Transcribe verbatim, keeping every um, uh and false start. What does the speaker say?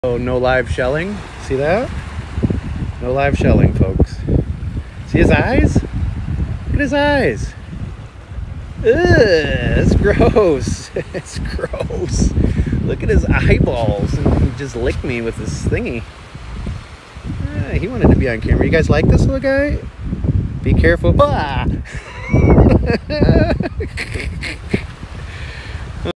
Oh, no live shelling. See that? No live shelling, folks. See his eyes? Look at his eyes. Ugh, it's gross. It's gross. Look at his eyeballs. And he just licked me with this thingy. Ah, he wanted to be on camera. You guys like this little guy? Be careful. Ah!